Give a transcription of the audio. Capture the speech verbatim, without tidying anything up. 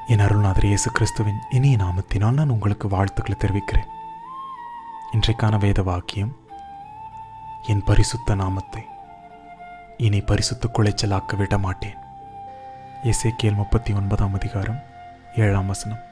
என் அருள்நாதர் இயேசு கிறிஸ்துவின் இனிய நாமத்தினால் நான் உங்களுக்கு வாழ்த்துக்களை தெரிவிக்கிறேன். இன்றைக்கான வேத வாக்கியம், என் பரிசுத்த நாமத்தை இனி பரிசுத்த குலைச்சலாக்க விட மாட்டேன். எசேக்கியேல் முப்பத்தி ஒன்பதாம் அதிகாரம் ஏழாம் வசனம்.